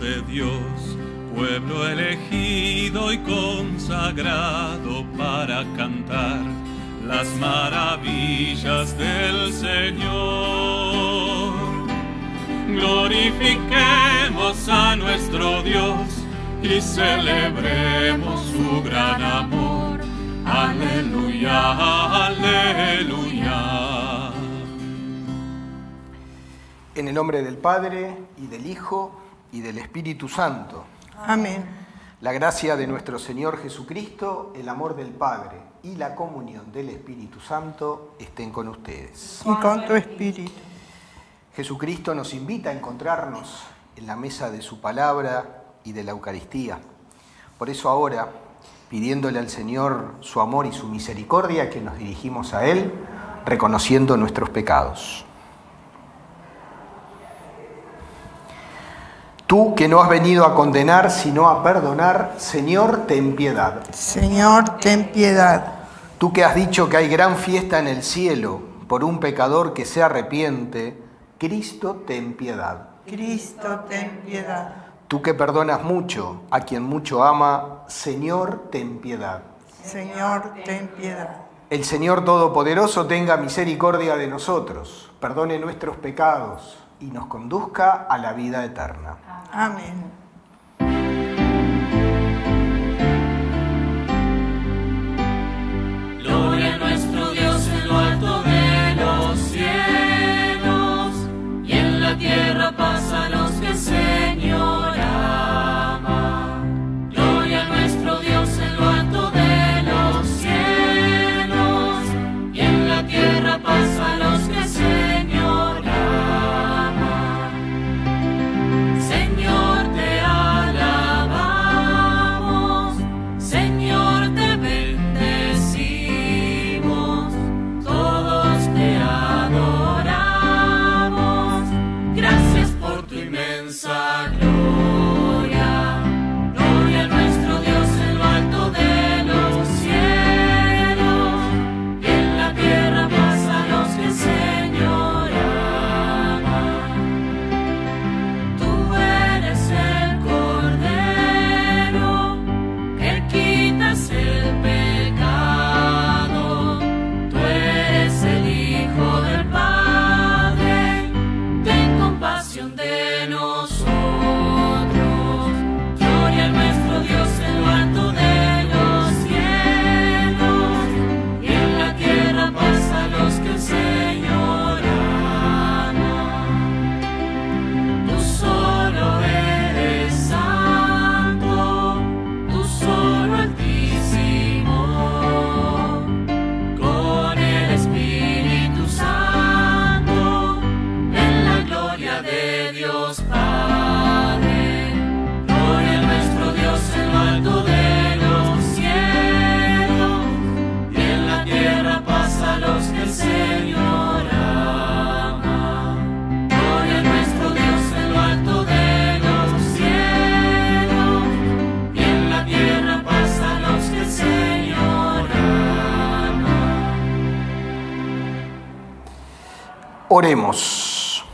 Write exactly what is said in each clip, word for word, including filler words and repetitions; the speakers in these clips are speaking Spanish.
de Dios, pueblo elegido y consagrado para cantar las maravillas del Señor. Glorifiquemos a nuestro Dios y celebremos su gran amor. Aleluya, aleluya. En el nombre del Padre, y del Hijo, y del Espíritu Santo. Amén. La gracia de nuestro Señor Jesucristo, el amor del Padre y la comunión del Espíritu Santo estén con ustedes. Y con tu espíritu. Jesucristo nos invita a encontrarnos en la mesa de su palabra y de la Eucaristía. Por eso ahora, pidiéndole al Señor su amor y su misericordia, que nos dirigimos a Él, reconociendo nuestros pecados. Tú que no has venido a condenar, sino a perdonar, Señor, ten piedad. Señor, ten piedad. Tú que has dicho que hay gran fiesta en el cielo por un pecador que se arrepiente, Cristo, ten piedad. Cristo, ten piedad. Tú que perdonas mucho a quien mucho ama, Señor, ten piedad. Señor, ten piedad. El Señor Todopoderoso tenga misericordia de nosotros, perdone nuestros pecados y nos conduzca a la vida eterna. Amén. Gloria a nuestro Dios en lo alto de los cielos, y en la tierra paz a los que el Señor ama. Gloria a nuestro Dios en lo alto de los cielos, y en la tierra paz a los que el Señor ama. Señor, te alabamos, Señor, te bendecimos, todos te adoramos. Gracias por tu inmensa gloria. Gloria a nuestro Dios en lo alto de los cielos, y en la tierra paz a los que el Señor ama. Tú eres el Cordero que quitas el pecado. Tú eres el Hijo del Padre. Ten compasión de nosotros. Gloria a nuestro Dios en lo alto de los cielos, y en la tierra paz a los que el Señor ama. Tú solo eres santo, tú solo altísimo, con el Espíritu Santo, en la gloria de Dios Padre. Gloria a nuestro Dios en lo alto de los cielos, y en la tierra paz a los que el Señor ama. Gloria a nuestro Dios en lo alto de los cielos, y en la tierra paz a los que el Señor ama. Oremos.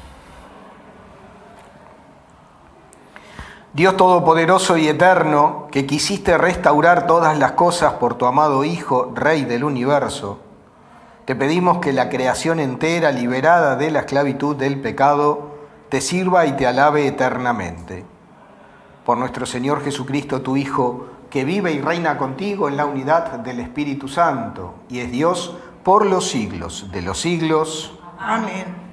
Dios Todopoderoso y Eterno, que quisiste restaurar todas las cosas por tu amado Hijo, Rey del universo, te pedimos que la creación entera, liberada de la esclavitud del pecado, te sirva y te alabe eternamente. Por nuestro Señor Jesucristo, tu Hijo, que vive y reina contigo en la unidad del Espíritu Santo, y es Dios por los siglos de los siglos. Amén.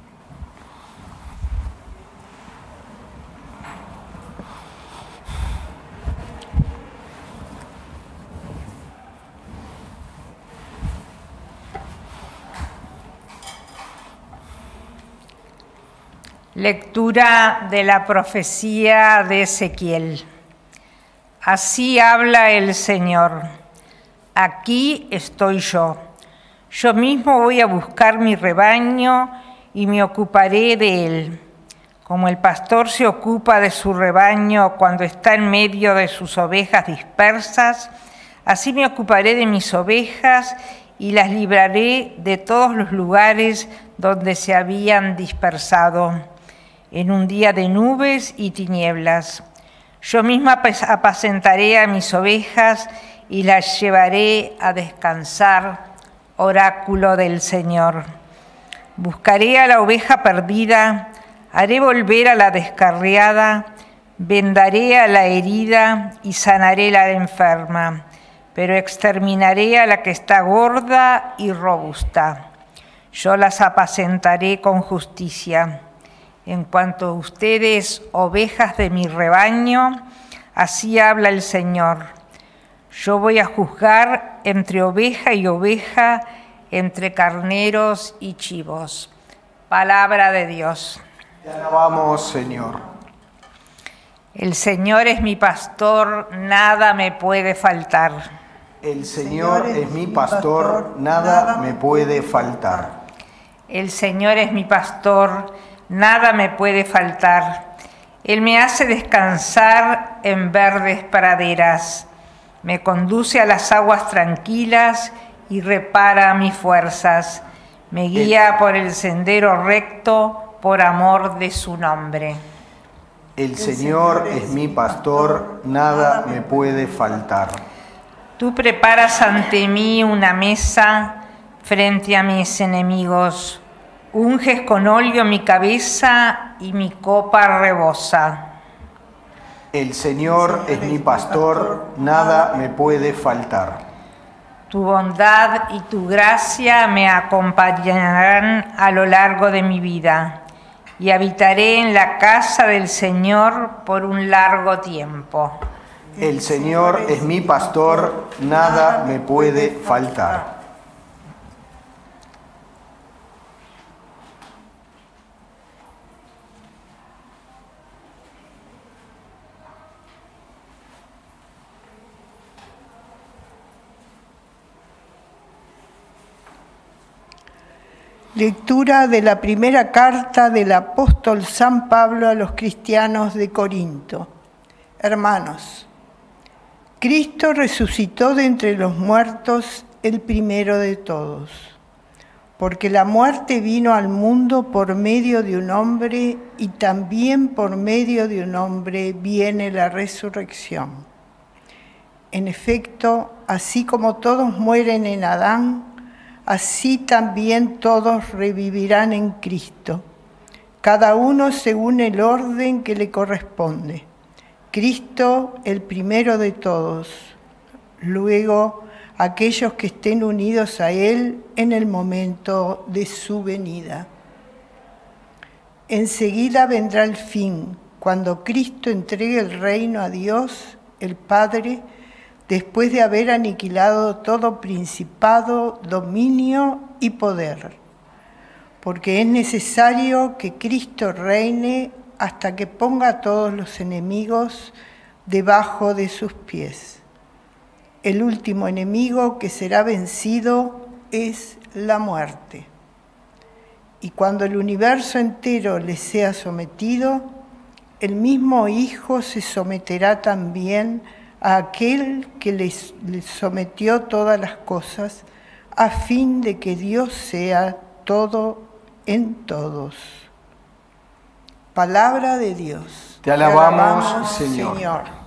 Lectura de la profecía de Ezequiel. Así habla el Señor. Aquí estoy yo. Yo mismo voy a buscar mi rebaño y me ocuparé de él. Como el pastor se ocupa de su rebaño cuando está en medio de sus ovejas dispersas, así me ocuparé de mis ovejas y las libraré de todos los lugares donde se habían dispersado. en un día de nubes y tinieblas. Yo misma apacentaré a mis ovejas y las llevaré a descansar, oráculo del Señor. Buscaré a la oveja perdida, haré volver a la descarriada, vendaré a la herida y sanaré a la enferma, pero exterminaré a la que está gorda y robusta. Yo las apacentaré con justicia. En cuanto a ustedes, ovejas de mi rebaño, así habla el Señor. Yo voy a juzgar entre oveja y oveja, entre carneros y chivos. Palabra de Dios. Te alabamos, Señor. El Señor es mi pastor, nada me puede faltar. El Señor es mi pastor, nada me puede faltar. El Señor es mi pastor, nada me puede faltar. Él me hace descansar en verdes praderas. Me conduce a las aguas tranquilas y repara mis fuerzas. Me guía por el sendero recto por amor de su nombre. El Señor es mi pastor, nada me puede faltar. Tú preparas ante mí una mesa frente a mis enemigos. Unges con óleo mi cabeza y mi copa rebosa. El Señor es mi pastor, nada me puede faltar. Tu bondad y tu gracia me acompañarán a lo largo de mi vida y habitaré en la casa del Señor por un largo tiempo. El Señor es mi pastor, nada me puede faltar. Lectura de la primera carta del apóstol San Pablo a los cristianos de Corinto. Hermanos, Cristo resucitó de entre los muertos el primero de todos, porque la muerte vino al mundo por medio de un hombre y también por medio de un hombre viene la resurrección. En efecto, así como todos mueren en Adán, así también todos revivirán en Cristo, cada uno según el orden que le corresponde. Cristo el primero de todos, luego aquellos que estén unidos a Él en el momento de su venida. Enseguida vendrá el fin, cuando Cristo entregue el reino a Dios, el Padre, después de haber aniquilado todo principado, dominio y poder, porque es necesario que Cristo reine hasta que ponga a todos los enemigos debajo de sus pies. El último enemigo que será vencido es la muerte. Y cuando el universo entero le sea sometido, el mismo Hijo se someterá también a aquel que les, les sometió todas las cosas, a fin de que Dios sea todo en todos. Palabra de Dios. Te alabamos, Te alabamos Señor. Señor.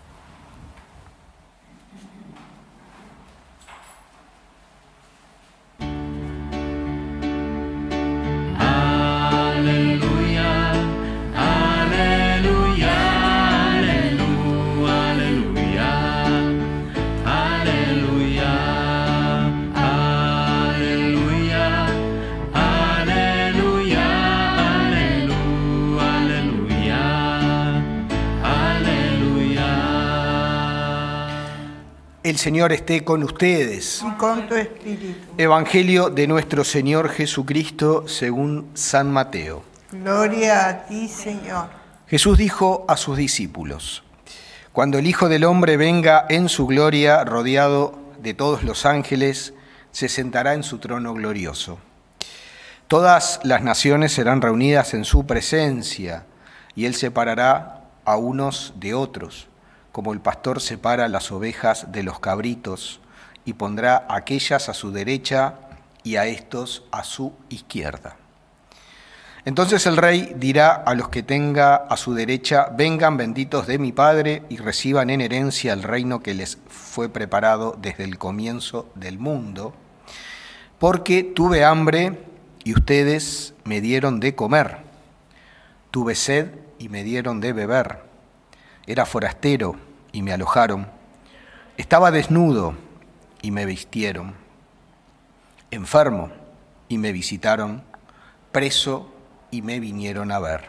El Señor esté con ustedes. Y con tu espíritu. Evangelio de nuestro Señor Jesucristo según San Mateo. Gloria a ti, Señor. Jesús dijo a sus discípulos: Cuando el Hijo del Hombre venga en su gloria, rodeado de todos los ángeles, se sentará en su trono glorioso. Todas las naciones serán reunidas en su presencia, y Él separará a unos de otros, como el pastor separa las ovejas de los cabritos, y pondrá a aquellas a su derecha y a estos a su izquierda. Entonces el rey dirá a los que tenga a su derecha, vengan benditos de mi Padre y reciban en herencia el reino que les fue preparado desde el comienzo del mundo, porque tuve hambre y ustedes me dieron de comer, tuve sed y me dieron de beber, era forastero y me alojaron, estaba desnudo y me vistieron, enfermo y me visitaron, preso y me vinieron a ver.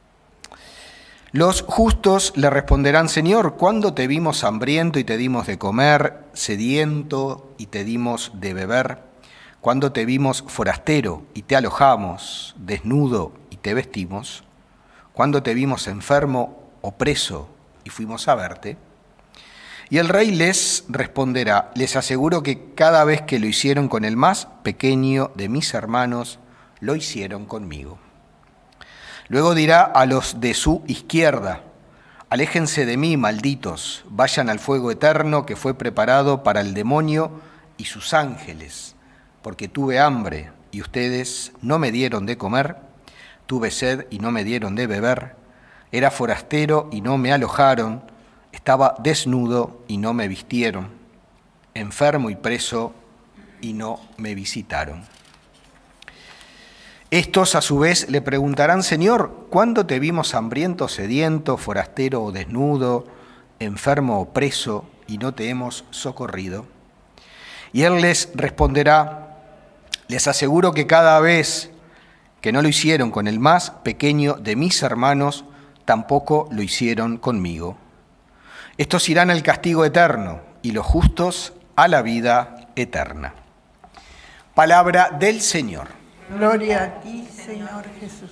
Los justos le responderán, Señor, ¿cuándo te vimos hambriento y te dimos de comer, sediento y te dimos de beber? ¿Cuándo te vimos forastero y te alojamos, desnudo y te vestimos? ¿Cuándo te vimos enfermo o preso y fuimos a verte? Y el rey les responderá, les aseguro que cada vez que lo hicieron con el más pequeño de mis hermanos, lo hicieron conmigo. Luego dirá a los de su izquierda, aléjense de mí, malditos, vayan al fuego eterno que fue preparado para el demonio y sus ángeles, porque tuve hambre y ustedes no me dieron de comer, tuve sed y no me dieron de beber, era forastero y no me alojaron, estaba desnudo y no me vistieron, enfermo y preso y no me visitaron. Estos a su vez le preguntarán, Señor, ¿cuándo te vimos hambriento, sediento, forastero o desnudo, enfermo o preso y no te hemos socorrido? Y él les responderá, les aseguro que cada vez que no lo hicieron con el más pequeño de mis hermanos, tampoco lo hicieron conmigo. Estos irán al castigo eterno y los justos a la vida eterna. Palabra del Señor. Gloria a ti, Señor Jesús.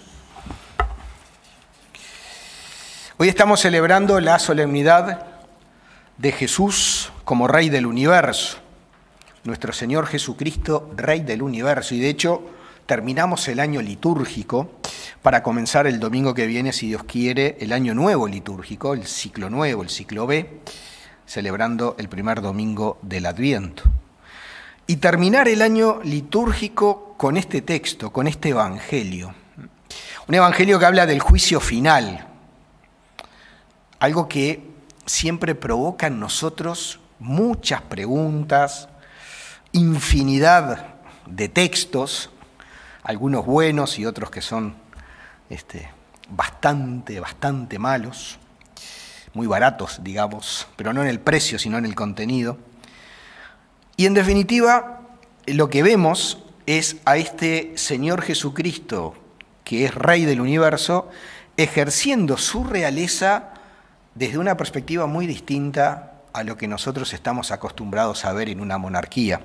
Hoy estamos celebrando la solemnidad de Jesús como Rey del Universo, nuestro Señor Jesucristo, Rey del Universo. Y de hecho, terminamos el año litúrgico para comenzar el domingo que viene, si Dios quiere, el año nuevo litúrgico, el ciclo nuevo, el ciclo B, celebrando el primer domingo del Adviento. Y terminar el año litúrgico con este texto, con este evangelio. Un evangelio que habla del juicio final, algo que siempre provoca en nosotros muchas preguntas, infinidad de textos, algunos buenos y otros que son este, bastante, bastante malos, muy baratos, digamos, pero no en el precio, sino en el contenido. Y en definitiva, lo que vemos es a este Señor Jesucristo, que es Rey del Universo, ejerciendo su realeza desde una perspectiva muy distinta a lo que nosotros estamos acostumbrados a ver en una monarquía.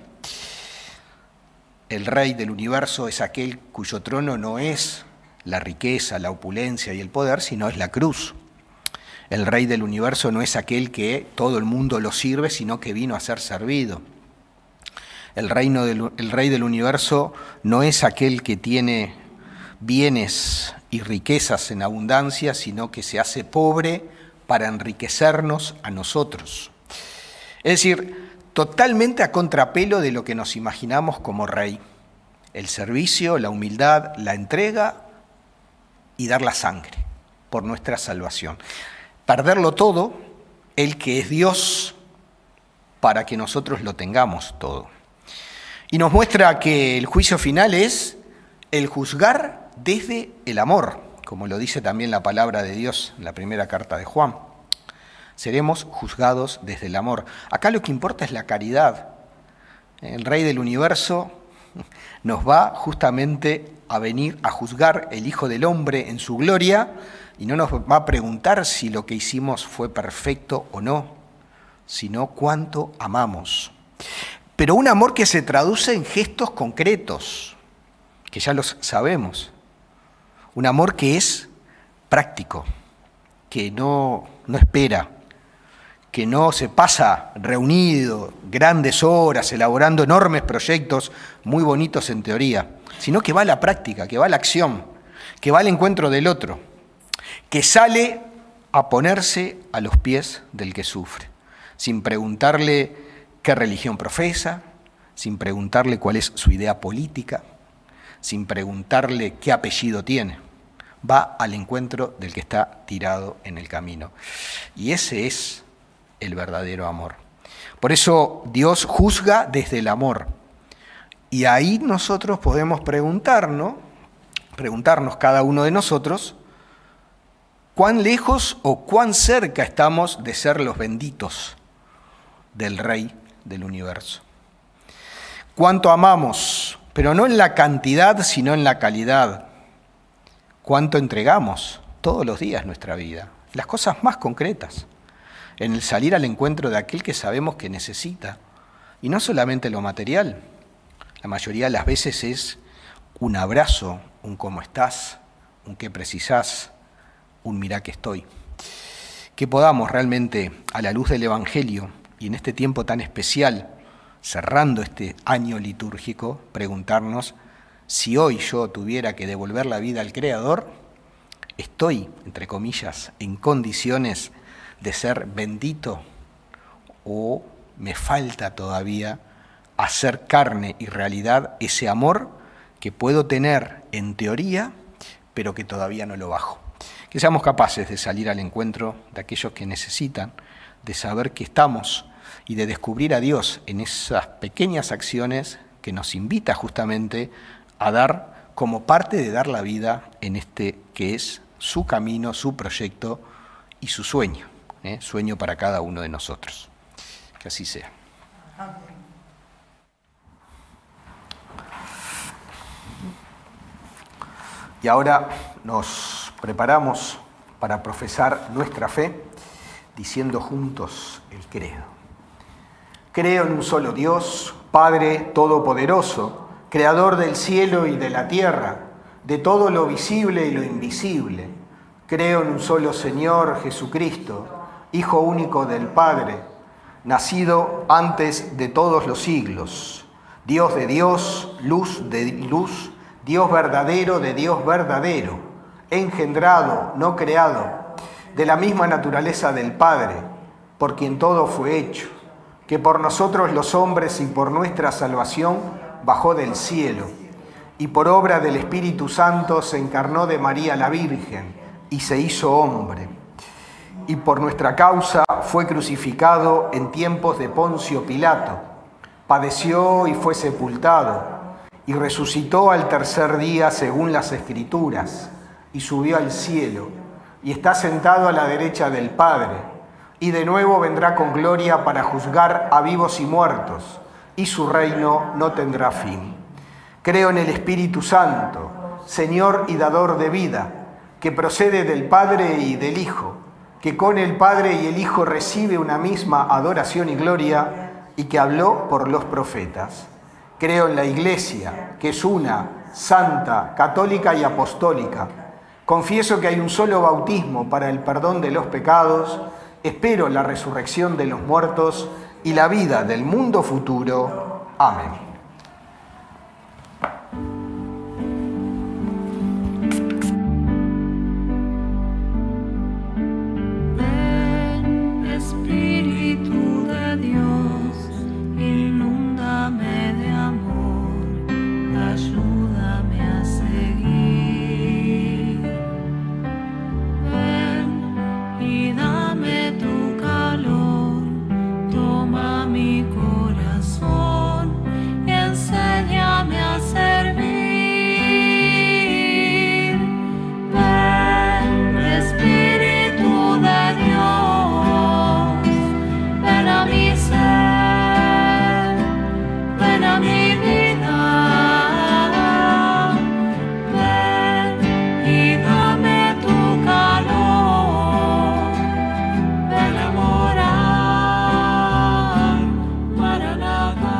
El Rey del Universo es aquel cuyo trono no es la riqueza, la opulencia y el poder, sino es la cruz. El Rey del Universo no es aquel que todo el mundo lo sirve, sino que vino a ser servido. El, reino del, el Rey del Universo no es aquel que tiene bienes y riquezas en abundancia, sino que se hace pobre para enriquecernos a nosotros. Es decir, totalmente a contrapelo de lo que nos imaginamos como rey. El servicio, la humildad, la entrega y dar la sangre por nuestra salvación. Perderlo todo, el que es Dios, para que nosotros lo tengamos todo. Y nos muestra que el juicio final es el juzgar desde el amor, como lo dice también la palabra de Dios en la primera carta de Juan. Seremos juzgados desde el amor. Acá lo que importa es la caridad. El Rey del Universo nos va justamente a venir a juzgar el Hijo del Hombre en su gloria y no nos va a preguntar si lo que hicimos fue perfecto o no, sino cuánto amamos. Pero un amor que se traduce en gestos concretos, que ya los sabemos. Un amor que es práctico, que no, no espera, que no se pasa reunido grandes horas, elaborando enormes proyectos muy bonitos en teoría, sino que va a la práctica, que va a la acción, que va al encuentro del otro, que sale a ponerse a los pies del que sufre, sin preguntarle qué religión profesa, sin preguntarle cuál es su idea política, sin preguntarle qué apellido tiene. Va al encuentro del que está tirado en el camino. Y ese es el verdadero amor. Por eso Dios juzga desde el amor. Y ahí nosotros podemos preguntarnos, preguntarnos cada uno de nosotros, cuán lejos o cuán cerca estamos de ser los benditos del Rey del universo. Cuánto amamos, pero no en la cantidad, sino en la calidad. Cuánto entregamos todos los días nuestra vida, las cosas más concretas, en el salir al encuentro de aquel que sabemos que necesita. Y no solamente lo material, la mayoría de las veces es un abrazo, un cómo estás, un qué precisás, un mirá que estoy. Que podamos realmente, a la luz del Evangelio, y en este tiempo tan especial, cerrando este año litúrgico, preguntarnos si hoy yo tuviera que devolver la vida al Creador, estoy, entre comillas, en condiciones de ser bendito o me falta todavía hacer carne y realidad ese amor que puedo tener en teoría, pero que todavía no lo bajo. Que seamos capaces de salir al encuentro de aquellos que necesitan, de saber que estamos y de descubrir a Dios en esas pequeñas acciones que nos invita justamente a dar como parte de dar la vida en este que es su camino, su proyecto y su sueño, ¿eh? Sueño para cada uno de nosotros. Que así sea. Y ahora nos preparamos para profesar nuestra fe diciendo juntos el credo. Creo en un solo Dios, Padre Todopoderoso, Creador del cielo y de la tierra, de todo lo visible y lo invisible. Creo en un solo Señor Jesucristo, Hijo único del Padre, nacido antes de todos los siglos, Dios de Dios, luz de luz, Dios verdadero de Dios verdadero, engendrado, no creado, de la misma naturaleza del Padre, por quien todo fue hecho, que por nosotros los hombres y por nuestra salvación bajó del cielo, y por obra del Espíritu Santo se encarnó de María la Virgen y se hizo hombre, y por nuestra causa fue crucificado en tiempos de Poncio Pilato, padeció y fue sepultado, y resucitó al tercer día según las Escrituras, y subió al cielo, y está sentado a la derecha del Padre, y de nuevo vendrá con gloria para juzgar a vivos y muertos, y su reino no tendrá fin. Creo en el Espíritu Santo, Señor y dador de vida, que procede del Padre y del Hijo, que con el Padre y el Hijo recibe una misma adoración y gloria, y que habló por los profetas. Creo en la Iglesia, que es una, santa, católica y apostólica. Confieso que hay un solo bautismo para el perdón de los pecados. Espero la resurrección de los muertos y la vida del mundo futuro. Amén. Ven, Espíritu de Dios, inúndame de amor, ayúdame a seguir. Ven y dame tu calor, toma mi corazón y enséñame a servir. Ven, Espíritu de Dios, ven a mi ser, ven a mi vida. Ven y dame tu calor, ven a morar, Maranatha.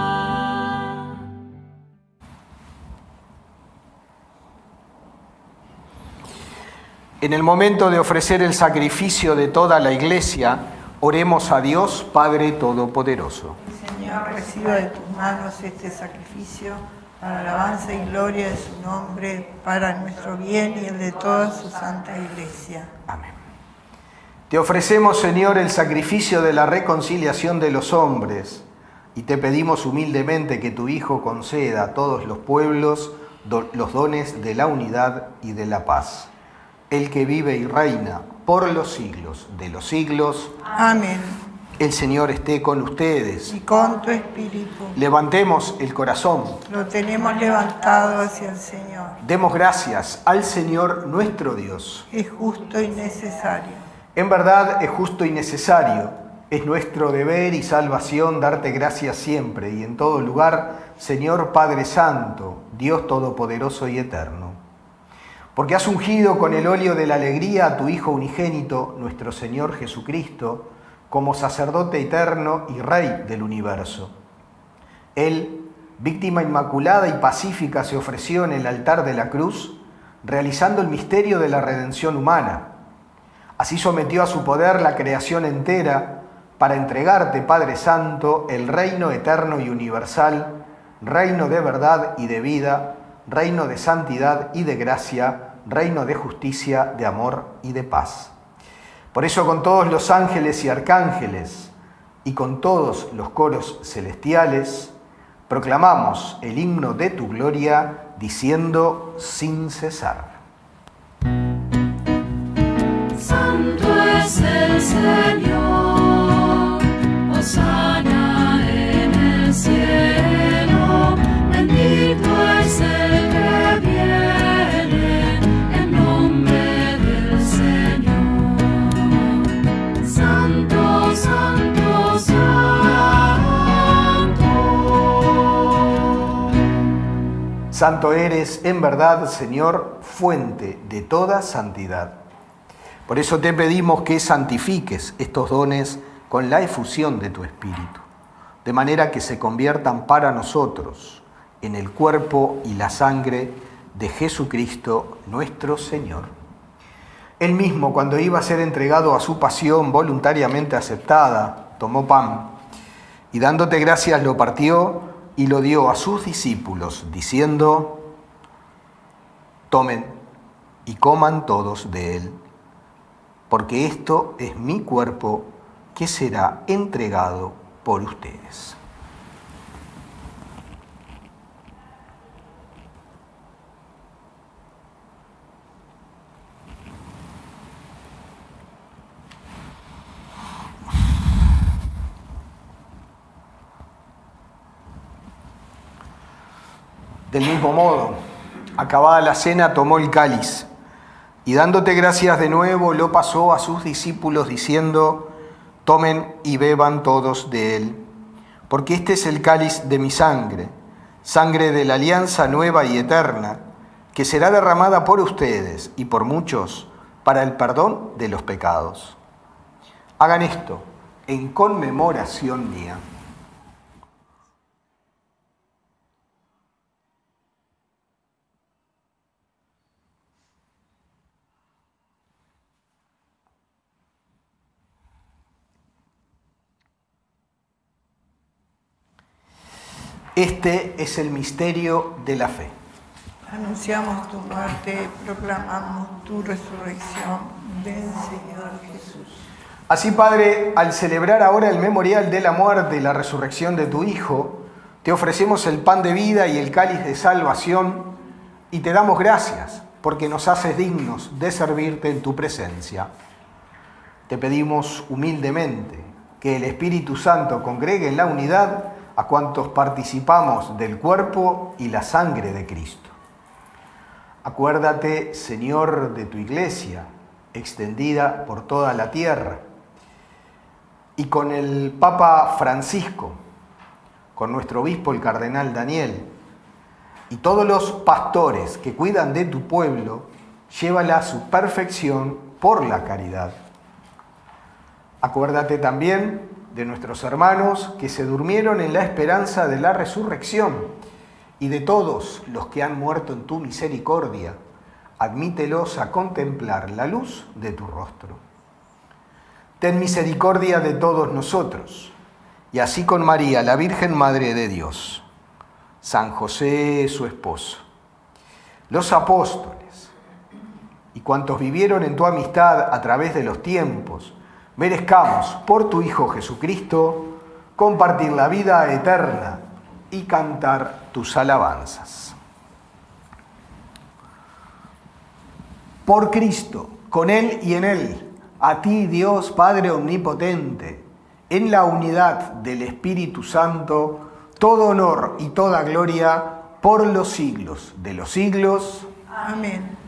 En el momento de ofrecer el sacrificio de toda la Iglesia, oremos a Dios Padre Todopoderoso. Señor, reciba de tus manos este sacrificio para alabanza y gloria de su nombre, para nuestro bien y el de toda su santa Iglesia. Amén. Te ofrecemos, Señor, el sacrificio de la reconciliación de los hombres, y te pedimos humildemente que tu Hijo conceda a todos los pueblos do- los dones de la unidad y de la paz. El que vive y reina por los siglos de los siglos. Amén. El Señor esté con ustedes. Y con tu espíritu. Levantemos el corazón. Lo tenemos levantado hacia el Señor. Demos gracias al Señor nuestro Dios. Es justo y necesario. En verdad es justo y necesario. Es nuestro deber y salvación darte gracias siempre y en todo lugar, Señor Padre Santo, Dios Todopoderoso y Eterno. Porque has ungido con el óleo de la alegría a tu Hijo unigénito, nuestro Señor Jesucristo, como sacerdote eterno y Rey del universo. Él, víctima inmaculada y pacífica, se ofreció en el altar de la cruz, realizando el misterio de la redención humana. Así sometió a su poder la creación entera para entregarte, Padre Santo, el reino eterno y universal, reino de verdad y de vida, reino de santidad y de gracia, reino de justicia, de amor y de paz. Por eso con todos los ángeles y arcángeles y con todos los coros celestiales, proclamamos el himno de tu gloria diciendo sin cesar. Santo es el Señor, hosana en el cielo, bendito es el que viene en nombre del Señor. Santo, santo, santo. Santo eres, en verdad, Señor, fuente de toda santidad. Por eso te pedimos que santifiques estos dones con la efusión de tu Espíritu, de manera que se conviertan para nosotros en el cuerpo y la sangre de Jesucristo nuestro Señor. Él mismo, cuando iba a ser entregado a su pasión voluntariamente aceptada, tomó pan y dándote gracias lo partió y lo dio a sus discípulos, diciendo: tomen y coman todos de él, porque esto es mi cuerpo que será entregado por ustedes. Del mismo modo, acabada la cena, tomó el cáliz y dándote gracias de nuevo, lo pasó a sus discípulos diciendo: tomen y beban todos de él, porque este es el cáliz de mi sangre, sangre de la alianza nueva y eterna, que será derramada por ustedes y por muchos para el perdón de los pecados. Hagan esto en conmemoración mía. Este es el misterio de la fe. Anunciamos tu muerte, proclamamos tu resurrección. Ven, Señor Jesús. Así, Padre, al celebrar ahora el memorial de la muerte y la resurrección de tu Hijo, te ofrecemos el pan de vida y el cáliz de salvación y te damos gracias porque nos haces dignos de servirte en tu presencia. Te pedimos humildemente que el Espíritu Santo congregue en la unidad a cuantos participamos del cuerpo y la sangre de Cristo. Acuérdate, Señor, de tu Iglesia, extendida por toda la tierra, y con el Papa Francisco, con nuestro obispo el Cardenal Daniel, y todos los pastores que cuidan de tu pueblo, llévala a su perfección por la caridad. Acuérdate también de nuestros hermanos que se durmieron en la esperanza de la resurrección y de todos los que han muerto en tu misericordia. Admítelos a contemplar la luz de tu rostro. Ten misericordia de todos nosotros, y así con María, la Virgen Madre de Dios, San José, su esposo, los apóstoles y cuantos vivieron en tu amistad a través de los tiempos, merezcamos, por tu Hijo Jesucristo, compartir la vida eterna y cantar tus alabanzas. Por Cristo, con Él y en Él, a ti, Dios Padre Omnipotente, en la unidad del Espíritu Santo, todo honor y toda gloria por los siglos de los siglos. Amén.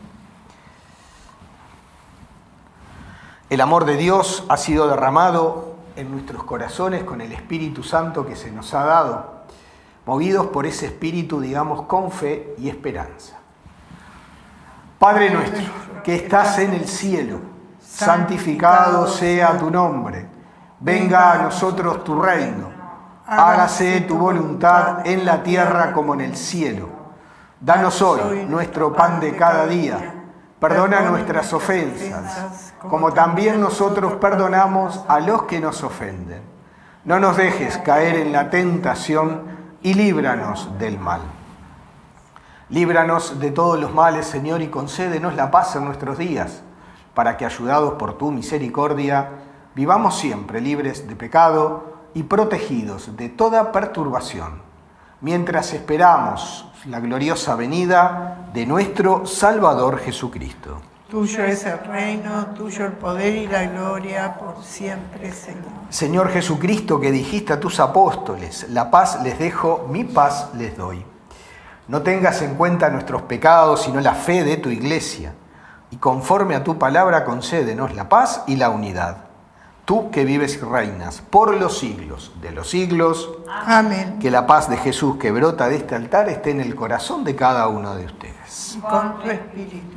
El amor de Dios ha sido derramado en nuestros corazones con el Espíritu Santo que se nos ha dado. Movidos por ese Espíritu, digamos, con fe y esperanza. Padre nuestro, que estás en el cielo, santificado sea tu nombre. Venga a nosotros tu reino. Hágase tu voluntad en la tierra como en el cielo. Danos hoy nuestro pan de cada día. Perdona nuestras ofensas, como también nosotros perdonamos a los que nos ofenden. No nos dejes caer en la tentación y líbranos del mal. Líbranos de todos los males, Señor, y concédenos la paz en nuestros días, para que, ayudados por tu misericordia, vivamos siempre libres de pecado y protegidos de toda perturbación, mientras esperamos la gloriosa venida de nuestro Salvador Jesucristo. Tuyo es el reino, tuyo el poder y la gloria por siempre, Señor. Señor Jesucristo, que dijiste a tus apóstoles, la paz les dejo, mi paz les doy. No tengas en cuenta nuestros pecados, sino la fe de tu iglesia, y conforme a tu palabra concédenos la paz y la unidad. Tú que vives y reinas por los siglos de los siglos. Amén. Que la paz de Jesús que brota de este altar esté en el corazón de cada uno de ustedes. Y con tu espíritu.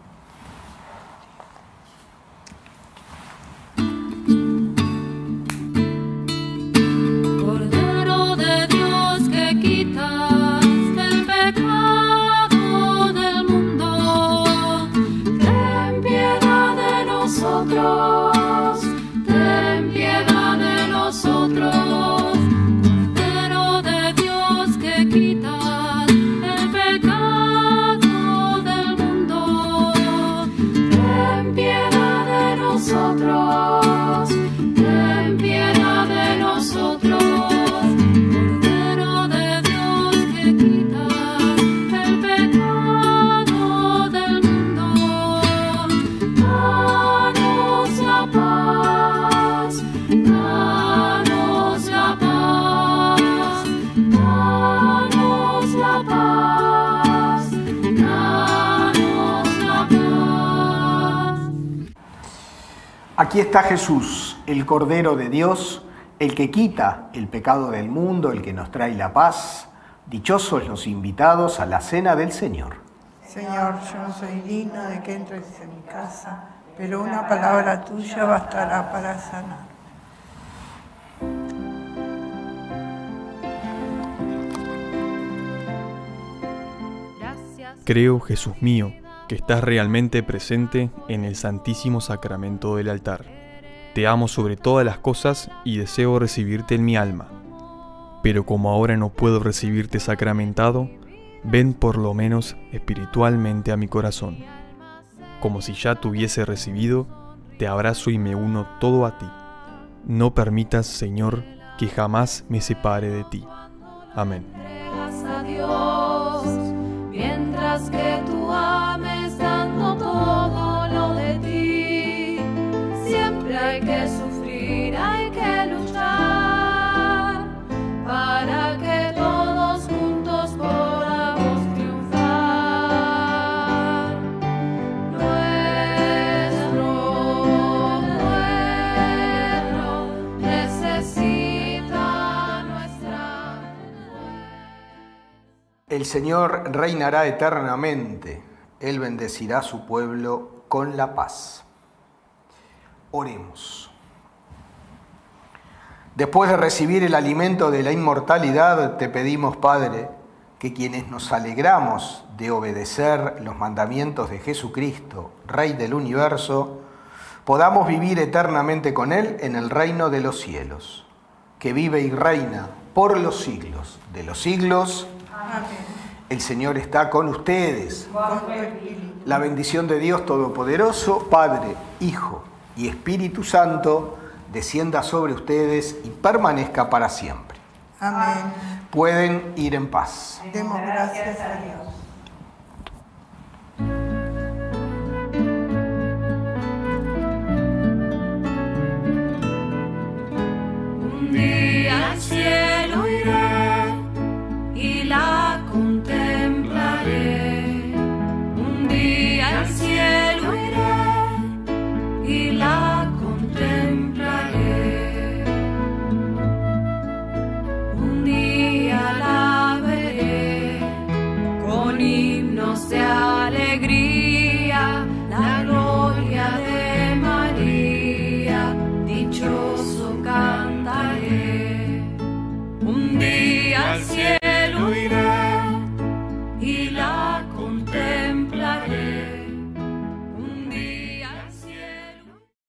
Cordero de Dios que quitas el pecado del mundo, ten piedad de nosotros, ten piedad de nosotros. Cordero de Dios que quitas el pecado del mundo, ten piedad de nosotros, ten piedad de nosotros. Cordero de Dios que quitas el pecado del mundo, danos la paz, danos la paz, danos la paz, danos la paz. Aquí está Jesús, el Cordero de Dios, el que quita el pecado del mundo, el que nos trae la paz. Dichosos los invitados a la cena del Señor. Señor, yo no soy digno de que entres en mi casa, pero una palabra tuya bastará para sanar. Creo, Jesús mío, que estás realmente presente en el Santísimo Sacramento del altar. Te amo sobre todas las cosas y deseo recibirte en mi alma. Pero como ahora no puedo recibirte sacramentado, ven por lo menos espiritualmente a mi corazón. Como si ya te hubiese recibido, te abrazo y me uno todo a ti. No permitas, Señor, que jamás me separe de ti. Amén. Entregas a Dios, mientras que tú ames dando todo lo de ti. Siempre hay que sufrir, hay que luchar, para que todos juntos podamos triunfar. Nuestro pueblo necesita nuestra fuerza. El Señor reinará eternamente. Él bendecirá a su pueblo con la paz. Oremos. Después de recibir el alimento de la inmortalidad, te pedimos, Padre, que quienes nos alegramos de obedecer los mandamientos de Jesucristo, Rey del universo, podamos vivir eternamente con Él en el reino de los cielos, que vive y reina por los siglos de los siglos. Amén. El Señor está con ustedes. Con tu espíritu. La bendición de Dios Todopoderoso, Padre, Hijo y Espíritu Santo, descienda sobre ustedes y permanezca para siempre. Amén. Pueden ir en paz. Demos gracias a Dios. un día la veré, con himnos de alegría, la gloria de María, dichoso cantaré. Un día al cielo